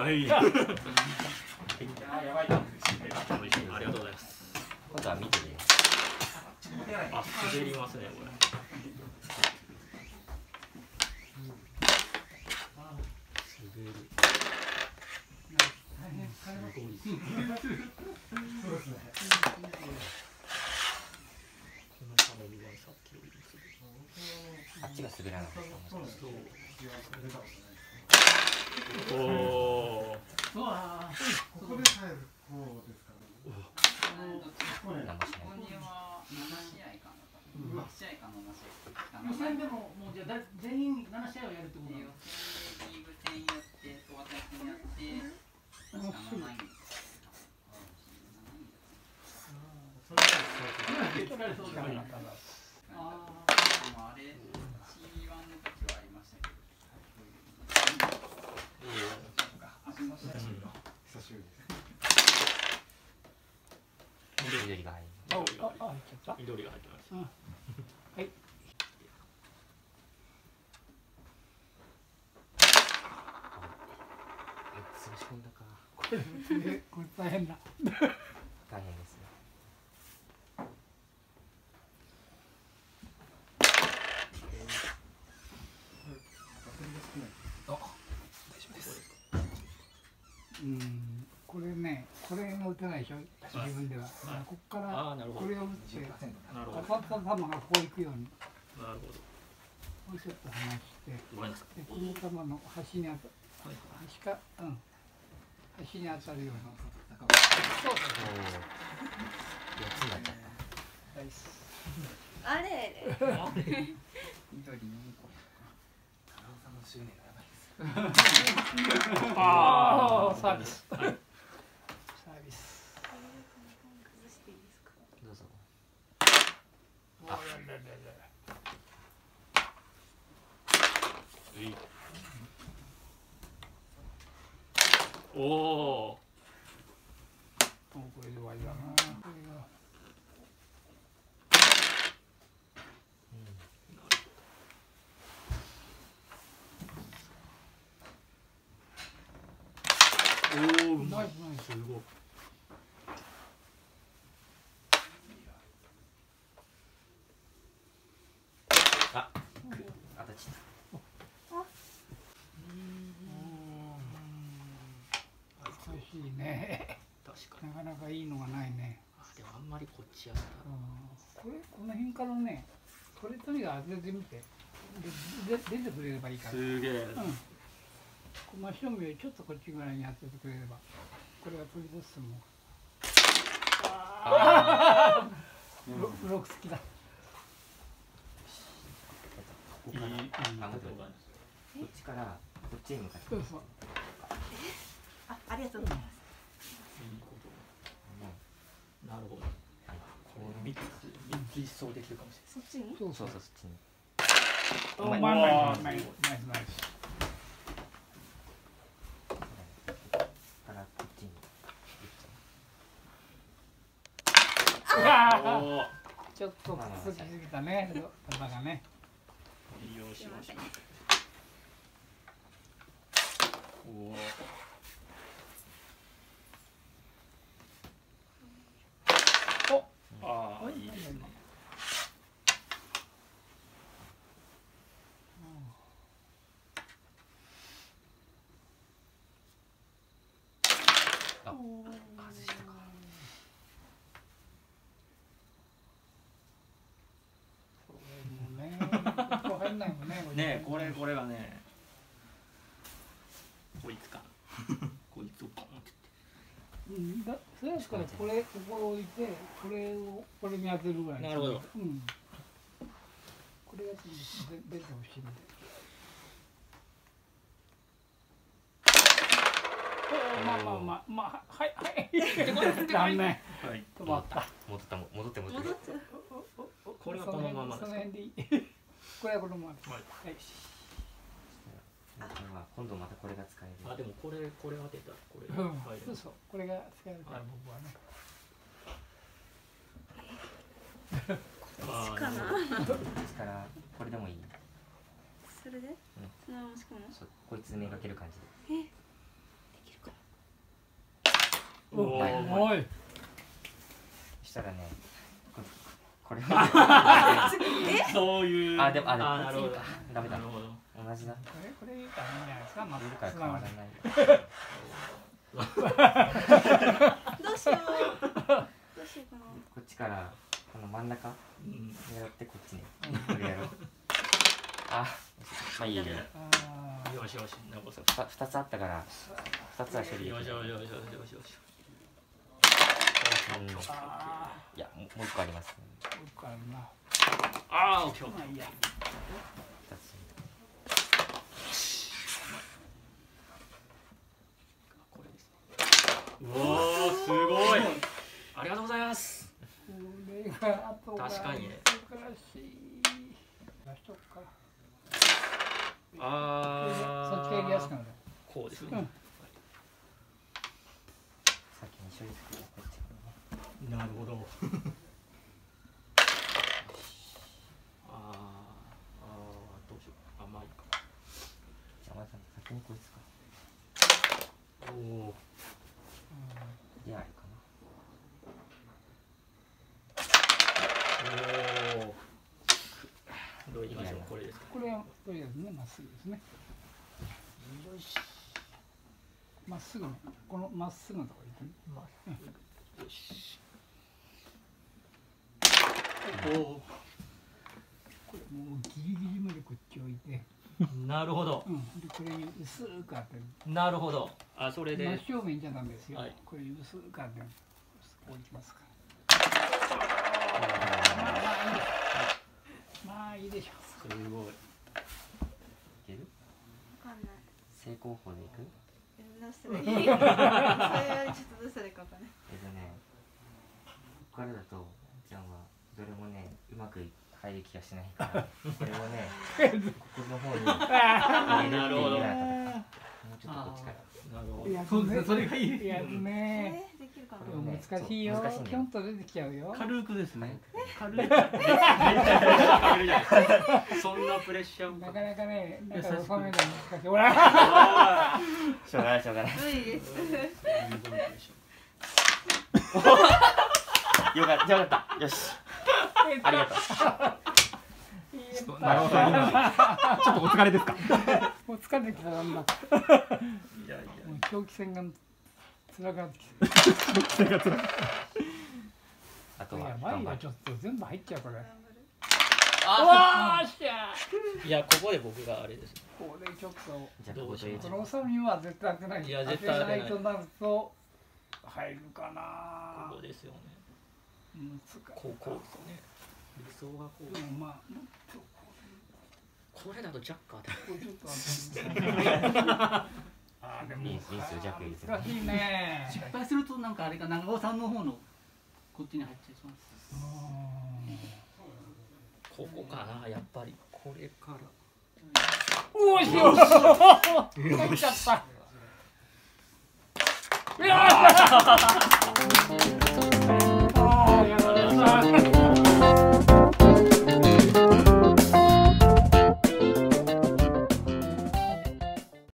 はい。 やばいな。 ありがとうございます。 今度は見てみよあ、滑りますねこれ。滑る。 そうですね。 あっちが滑らないですか。 おお。 ここで帰る方ですかね。 予選でももうじゃあ全員7試合をやるってことなの？ 予選でリーグ戦やって東和戦やって確か7位。 それはそうだね。 あれ C1 の時はありましたけど。 久しぶりです。 緑が入る。 緑が入ってます。 はい。 差し込んだか。 これ大変だ。 大変ですね。 これね、これが打てないでしょ、自分では。ここからこれを打って、当たった球がここ行くように。 なるほど。 これちょっと離して、 ごめんなさい。 この球の端に当たる、端に当たるように。そう。 4つになっちゃった。 あれ。 緑2個。太郎さんの執念がやばいです。 ああ、サービス。サービス。 崩していいですか。 どうぞ。 おお。 これで終わりだな。 おお、うまい。すごい。 あ、当たっちゃった。 難しいね。 確かに。 なかなかいいのがないね。 でもあんまりこっちやった。 この辺からね、これとにかく当ててみて、出てくれればいいから。 すげえ。 真正面よりちょっとこっちぐらいに当ててくれれば、これが取り出すもん。ブロック好きだ。 こっちからこっちに向かって。 そうそう。 ありがとうございます。 なるほど。これ3つ一掃できるかもしれない。 そっちに？ そうそっちに。 ナイス。 からこっちに。 ちょっとくっつきすぎたね、球がね。 よしよし。おお。ああ、いいですね。 あ、外したか。 ね、これがね。こいつか。こいつをポンって。 それですからここ置いてこれをこれに当てるぐらい。 なるほど。 これが出てほしいんで。まあはい残念。止まった。 戻って。 これはこのままです。 その辺でいい。これはこのままです。はい。 今度またこれが使える。 あ、でもこれ当てたらこれ。 そうそう、これが使えるから僕はね。 こっちかな。 こっちからこれでもいい。 それで？そのまま仕込むの？ こいつめがける感じで。 できるかおい。 したらね、これそういう。 あ、でもなるほど。 ダメだ。 なるほど。 同じだ。 これいいかいいんじゃないですか。まいるから変わらない。 どうしよう。どうしようかな。 こっちからこの真ん中狙ってこっちにこれやろう。あ、まあいいよ。 よしよし。残す。 2つあったから2つは処理できる。 よしよしよしよしよし。 いや、もう1個あります。 もう一個あるな。 ああ、オッケー。 まあいいや。 2つ。 これですね。うおー、すごい。ありがとうございます。 これがあとが確かにね。 難しい。出しとくか。 ああ。 そっちがやりやすくなる。 こうですね。 先に処理するこっちからね。 なるほど。ああ、どうしよう。あ、まあいいか。 じゃあまず先にこいつか。 おお。 であれかおお。どういきましょう。これですか。 これはとりあえずね、まっすぐですね。よし。まっすぐね。このまっすぐのところに行く。 よし。おお。 これもうギリギリまでこっち置いて。 なるほど。 でこれに薄く当てる。 なるほど。あ、それで。 真正面じゃダメですよ。 はい、 これに薄く当てる。こういきますか。まあいいでしょう。 すごい。 いける？ わかんない。 正攻法でいく？ どうしたらいい？それはちょっとどうしたらいいかわかんない。 これだとじゃあどれもねうまく入る気がしないからこれをねここの方に入れるっていうようなもうちょっとこっちから。 なるほど。 いやそうですね、それがいい。 いやね。 できるかな。 これね難しいよ。 難しいねぴょんと出てきちゃうよ。 軽くですね。軽い。 そんなプレッシャーなかなかね、なんか収めるの難しい。ほしら。 ょうがないしょうがない。 無理です。 よかったよし。ありがとう。 長尾さん今ちょっとお疲れですか。 もう疲れてきたなんだ。 いやいや。 もう長期戦が辛くなってきて。 あとはやばいよ、ちょっと全部入っちゃうこれ。 あおーしゃー。いや、ここで僕があれです。 これちょっと。 じゃあここでこの収みは絶対当てない。 いや絶対当てないとなると入るかな。 ここですよね。 ここうですよね。理想がこう。 でもまあこれだとジャッカーだ。 これちょっと当てる。あでもいいですよジャックいいですよ。 難しいね。 失敗するとなんかあれか長尾さんの方のこっちに入っちゃいそうです。 ここかな、やっぱり。これから。 おーしよし。入っちゃった。いやー。